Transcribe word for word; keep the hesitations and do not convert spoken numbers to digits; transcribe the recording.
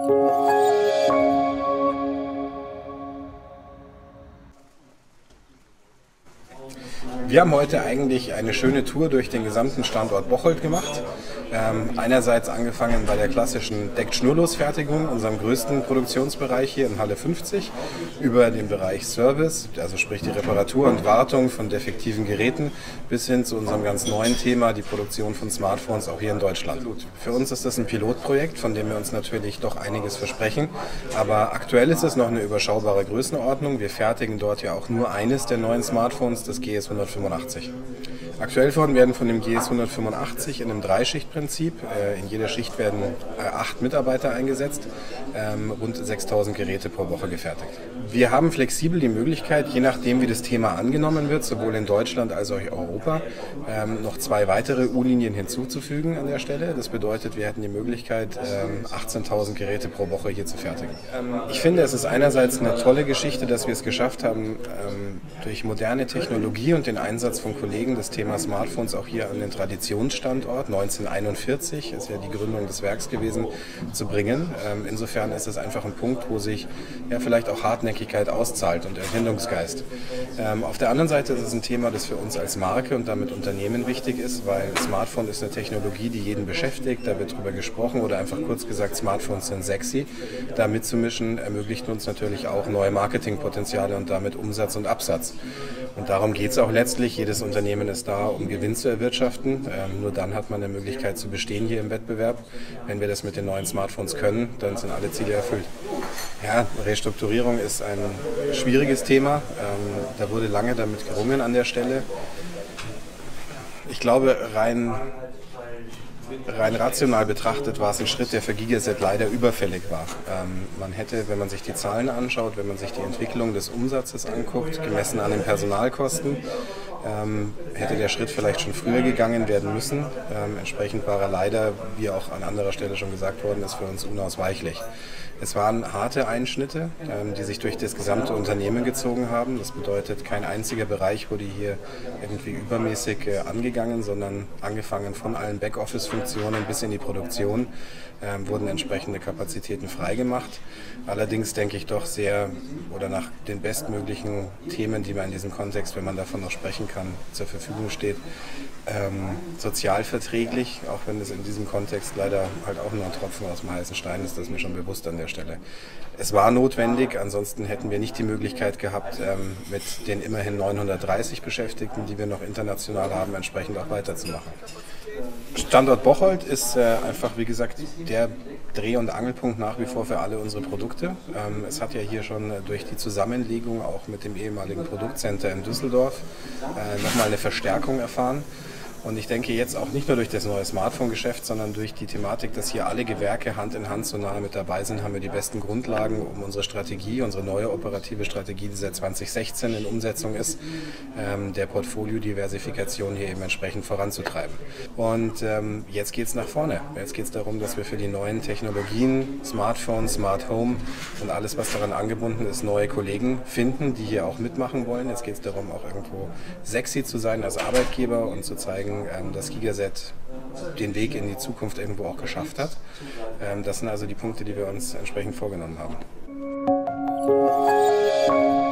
Wir haben heute eigentlich eine schöne Tour durch den gesamten Standort Bocholt gemacht. Ähm, einerseits angefangen bei der klassischen Deck-Schnurlosfertigung, unserem größten Produktionsbereich hier in Halle fünfzig, über den Bereich Service, also sprich die Reparatur und Wartung von defektiven Geräten, bis hin zu unserem ganz neuen Thema, die Produktion von Smartphones auch hier in Deutschland. Für uns ist das ein Pilotprojekt, von dem wir uns natürlich doch einiges versprechen, aber aktuell ist es noch eine überschaubare Größenordnung. Wir fertigen dort ja auch nur eines der neuen Smartphones, das G S hundertfünfundachtzig. Aktuell werden von dem G S hundertfünfundachtzig in einem Dreischichtprinzip, äh, in jeder Schicht werden äh, acht Mitarbeiter eingesetzt, ähm, rund sechstausend Geräte pro Woche gefertigt. Wir haben flexibel die Möglichkeit, je nachdem wie das Thema angenommen wird, sowohl in Deutschland als auch in Europa, ähm, noch zwei weitere U-Linien hinzuzufügen an der Stelle. Das bedeutet, wir hätten die Möglichkeit, ähm, achtzehntausend Geräte pro Woche hier zu fertigen. Ähm, ich finde, es ist einerseits eine tolle Geschichte, dass wir es geschafft haben, ähm, durch moderne Technologie und den Einsatz von Kollegen das Thema Smartphones auch hier an den Traditionsstandort, neunzehnhunderteinundvierzig ist ja die Gründung des Werks gewesen, zu bringen. Ähm, insofern ist es einfach ein Punkt, wo sich ja vielleicht auch Hartnäckigkeit auszahlt und Erfindungsgeist. Ähm, auf der anderen Seite ist es ein Thema, das für uns als Marke und damit Unternehmen wichtig ist, weil Smartphone ist eine Technologie, die jeden beschäftigt, da wird drüber gesprochen oder einfach kurz gesagt, Smartphones sind sexy. Da mitzumischen ermöglicht uns natürlich auch neue Marketingpotenziale und damit Umsatz und Absatz. Und darum geht es auch letztlich. Jedes Unternehmen ist da, um Gewinn zu erwirtschaften. Ähm, nur dann hat man eine Möglichkeit zu bestehen hier im Wettbewerb. Wenn wir das mit den neuen Smartphones können, dann sind alle Ziele erfüllt. Ja, Restrukturierung ist ein schwieriges Thema. Ähm, da wurde lange damit gerungen an der Stelle. Ich glaube, rein... Rein rational betrachtet war es ein Schritt, der für Gigaset leider überfällig war. Ähm, man hätte, wenn man sich die Zahlen anschaut, wenn man sich die Entwicklung des Umsatzes anguckt, gemessen an den Personalkosten, ähm, hätte der Schritt vielleicht schon früher gegangen werden müssen. Ähm, entsprechend war er leider, wie auch an anderer Stelle schon gesagt worden ist, für uns unausweichlich. Es waren harte Einschnitte, ähm, die sich durch das gesamte Unternehmen gezogen haben. Das bedeutet, kein einziger Bereich wurde hier irgendwie übermäßig äh, angegangen, sondern angefangen von allen Backoffice-Funktionen bis in die Produktion ähm, wurden entsprechende Kapazitäten freigemacht. Allerdings denke ich doch sehr oder nach den bestmöglichen Themen, die man in diesem Kontext, wenn man davon noch sprechen kann, zur Verfügung steht, ähm, sozialverträglich, auch wenn es in diesem Kontext leider halt auch nur ein Tropfen aus dem heißen Stein ist, das ist mir schon bewusst an der Stelle. Es war notwendig, ansonsten hätten wir nicht die Möglichkeit gehabt, ähm, mit den immerhin neunhundertdreißig Beschäftigten, die wir noch international haben, entsprechend auch weiterzumachen. Standort Bocholt ist äh, einfach, wie gesagt, der Dreh- und Angelpunkt nach wie vor für alle unsere Produkte. Ähm, es hat ja hier schon äh, durch die Zusammenlegung auch mit dem ehemaligen Produktcenter in Düsseldorf äh, nochmal eine Verstärkung erfahren. Und ich denke jetzt auch nicht nur durch das neue Smartphone-Geschäft, sondern durch die Thematik, dass hier alle Gewerke Hand in Hand so nahe mit dabei sind, haben wir die besten Grundlagen, um unsere Strategie, unsere neue operative Strategie, die seit zwanzig sechzehn in Umsetzung ist, ähm, der Portfolio-Diversifikation hier eben entsprechend voranzutreiben. Und ähm, jetzt geht es nach vorne. Jetzt geht es darum, dass wir für die neuen Technologien, Smartphone, Smart Home und alles, was daran angebunden ist, neue Kollegen finden, die hier auch mitmachen wollen. Jetzt geht es darum, auch irgendwo sexy zu sein als Arbeitgeber und zu zeigen, dass Gigaset den Weg in die Zukunft irgendwo auch geschafft hat. Das sind also die Punkte, die wir uns entsprechend vorgenommen haben.